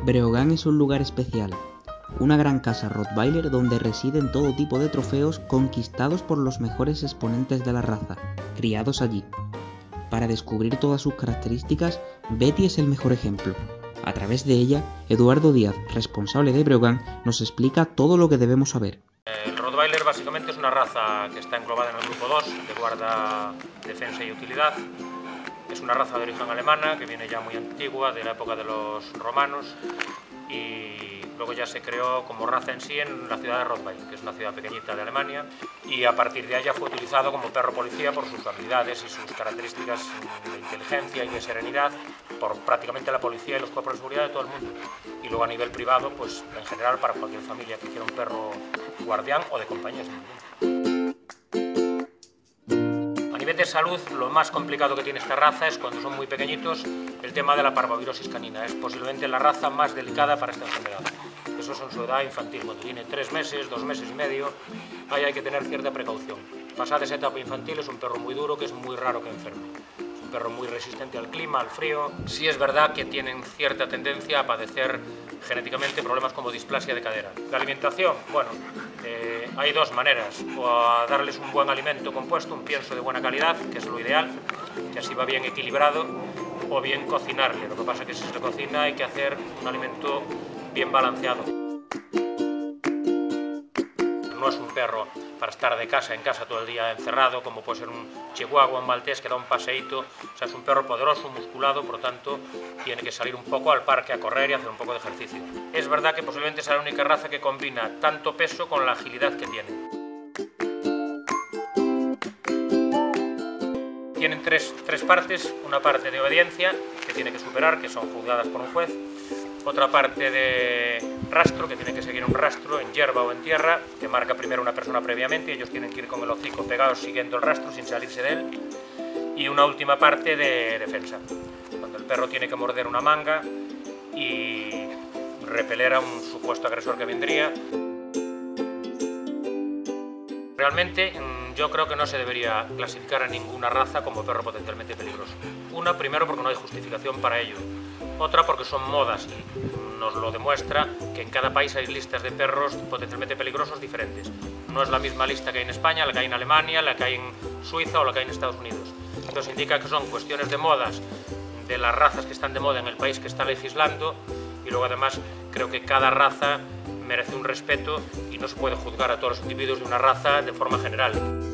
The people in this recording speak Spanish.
Breogán es un lugar especial, una gran casa Rottweiler donde residen todo tipo de trofeos conquistados por los mejores exponentes de la raza, criados allí. Para descubrir todas sus características, Betty es el mejor ejemplo. A través de ella, Eduardo Díaz, responsable de Breogán, nos explica todo lo que debemos saber. El Rottweiler básicamente es una raza que está englobada en el grupo 2, de guarda, defensa y utilidad. Es una raza de origen alemana que viene ya muy antigua, de la época de los romanos, y luego ya se creó como raza en sí en la ciudad de Rottweil, que es una ciudad pequeñita de Alemania, y a partir de ahí ya fue utilizado como perro policía por sus habilidades y sus características de inteligencia y de serenidad por prácticamente la policía y los cuerpos de seguridad de todo el mundo. Y luego a nivel privado, pues en general para cualquier familia que quiera un perro guardián o de compañía. A nivel de salud, lo más complicado que tiene esta raza es cuando son muy pequeñitos el tema de la parvovirosis canina. Es posiblemente la raza más delicada para esta enfermedad. Eso es en su edad infantil, cuando tiene 3 meses, 2 meses y medio, ahí hay que tener cierta precaución. Pasada esa etapa infantil es un perro muy duro que es muy raro que enferme. Es un perro muy resistente al clima, al frío. Sí es verdad que tienen cierta tendencia a padecer genéticamente problemas como displasia de cadera. La alimentación, bueno, hay dos maneras, o a darles un buen alimento compuesto, un pienso de buena calidad, que es lo ideal, que así va bien equilibrado, o bien cocinarle. Lo que pasa es que si se le cocina hay que hacer un alimento bien balanceado. No es un perro para estar de casa en casa todo el día encerrado, como puede ser un chihuahua, un maltés que da un paseíto. O sea, es un perro poderoso, musculado, por lo tanto tiene que salir un poco al parque a correr y hacer un poco de ejercicio. Es verdad que posiblemente sea la única raza que combina tanto peso con la agilidad que tiene. Tienen tres partes, una parte de obediencia que tiene que superar, que son juzgadas por un juez, otra parte de rastro, que tiene que seguir un rastro en hierba o en tierra, que marca primero una persona previamente, y ellos tienen que ir con el hocico pegados siguiendo el rastro sin salirse de él, y una última parte de defensa, cuando el perro tiene que morder una manga y repeler a un supuesto agresor que vendría. Realmente yo creo que no se debería clasificar a ninguna raza como perro potencialmente peligroso. Una, primero porque no hay justificación para ello. Otra porque son modas y nos lo demuestra que en cada país hay listas de perros potencialmente peligrosos diferentes. No es la misma lista que hay en España, la que hay en Alemania, la que hay en Suiza o la que hay en Estados Unidos. Entonces indica que son cuestiones de modas, de las razas que están de moda en el país que está legislando, y luego además creo que cada raza merece un respeto y no se puede juzgar a todos los individuos de una raza de forma general.